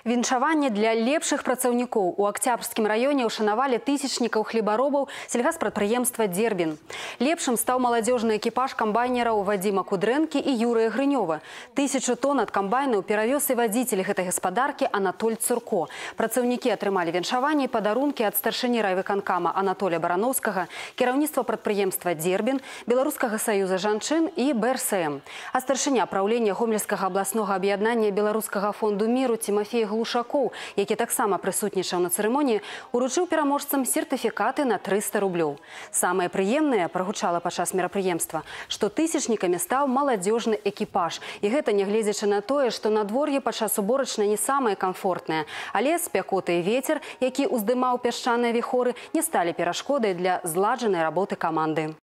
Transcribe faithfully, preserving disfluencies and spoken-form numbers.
Віншаванне для лепшых працаўнікоў у Октябрьскім раёне ушанавалі тысячнікаў хлебаробаў сельгаспрадпрыемства «Дербін». Лепшым стаў маладзёжны экіпаж камбайнераў Вадзіма Кудрэнкі і Юрыя Грынёва. Тысячу тонн ад камбайнаў перавёз і вадзіцель гэтай гаспадаркі Анатоль Цурко. Працаўнікі атрымалі віншаванне і падарункі ад старшыні райвыканкама Анатоля Барановскага, кіраўніцтва прадпрыемства «Дербін», Беларускага саюза жанчын і бэ эр эс эм. А старшыня праўлення Гомельскага абласнога аб'яднання Беларускага фонду міру Тимофей Глушакоў, які таксама прысутнічаў на цырымоніі, уручыў пераможцам сертыфікаты на трыста рублёў. Самае прыемнае, прагучала падчас мерапрыемства, што тысячнікамі стаў маладзёжны экіпаж. І гэта нягледзячы на тое, што надвор'е падчас уборачнай не самае камфортнае. Але спякота і вецер, які ўздымаў пясчаныя віхоры, не сталі перашкодай для зладжанай работы каманды.